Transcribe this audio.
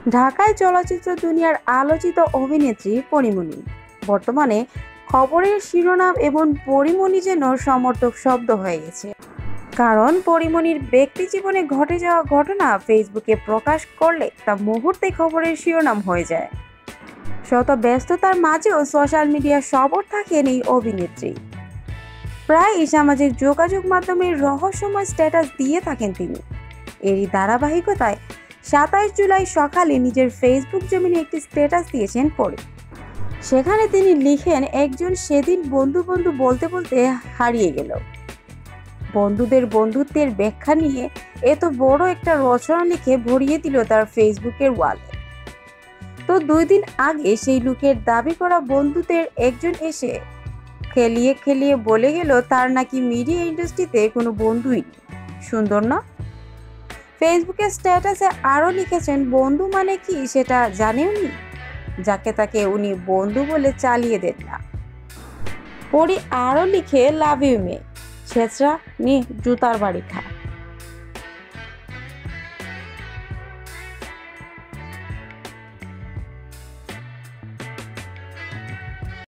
ঢাকায় চলচ্চিত্র দুনিয়ার আলোচিত অভিনেত্রী পরীমণি বর্তমানে খবরের শিরোনাম এবং পরীমণি যেন সমর্থক শব্দ হয়ে গেছে। কারণ পরীমণির ব্যক্তি জীবনে ঘটে যাওয়া ঘটনা ফেসবুকে প্রকাশ করলে তা মুহূর্তে খবরের শিরোনাম হয়ে যায়। শত ব্যস্ততার মাঝেও সোশ্যাল মিডিয়ার সবর থাকেন এই অভিনেত্রী। প্রায়ই সামাজিক যোগাযোগ মাধ্যমে রহস্যময় স্ট্যাটাস দিয়ে থাকেন তিনি। এরই ধারাবাহিকতায় 27 জুলাই সকালে নিজের ফেসবুক জমিনে একটি স্ট্যাটাস দিয়েছেন পরে। সেখানে তিনি লিখেন, একজন সেদিন বন্ধু বন্ধু বলতে বলতে হারিয়ে গেল। বন্ধুদের বন্ধুত্বের ব্যাখ্যা নিয়ে এত বড় একটা রচনা লিখে ভরিয়ে দিল তার ফেসবুকের ওয়ালে। তো 2 দিন আগে সেই লোকের দাবি করা বন্ধুদের একজন এসে খেলিয়ে খেলিয়ে বলে গেল তার নাকি মিডিয়া ইন্ডাস্ট্রিতে কোনো বন্ধুই নেই। সুন্দর না? ফেসবুকে স্ট্যাটাসে আরও লিখেছেন, বন্ধু মানে কি সেটা জানেও নি, যাকে তাকে উনি বন্ধু বলে চালিয়ে দেন না। পরে আরও লিখে, লাভ ইউ মে, ছেঁচড়া নি জুতার বাড়ি খা।